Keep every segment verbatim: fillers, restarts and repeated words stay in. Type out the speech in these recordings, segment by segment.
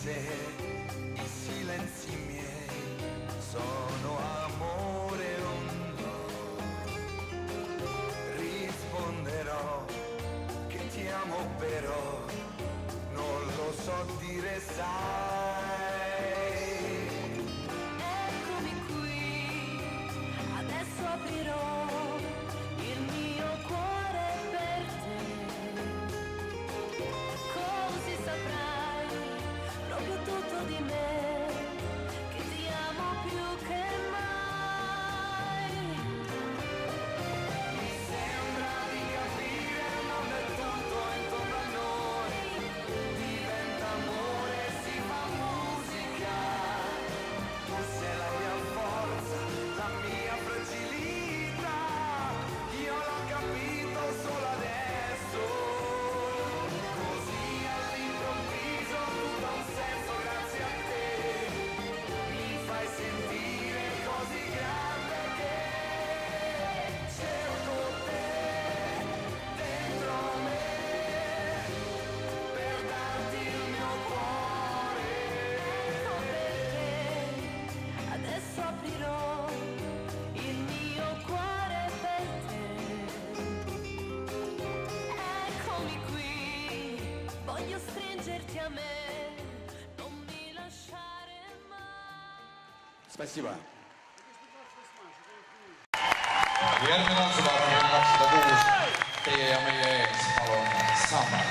se i silenzi miei sono amore o no. Risponderò che ti amo però non lo so dire, sai. Eccomi qui, adesso aprirò il mio cuore per te, così saprai proprio tutto di me, che ti amo più che mai. Mi sembra di capire, non è tutto intorno a noi, diventa amore, si fa musica. Tu sei la mia forza, la mia fragilità, io l'ho capito solo adesso, così all'improvviso tutto ha un senso grazie a te, mi fai sentire così grande che cerco te dentro me, per darti il mio cuore. Ecco perché adesso aprirò il mio cuore per te. Eccomi qui, voglio stringerti a me, non mi lasciare mai. Спасибо. Järgmine on seda armeen kakssada kuus, teie ja meie ees, palun, Samba.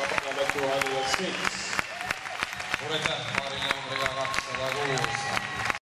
Suur aitäh, paarile numbriga kakssada kuus.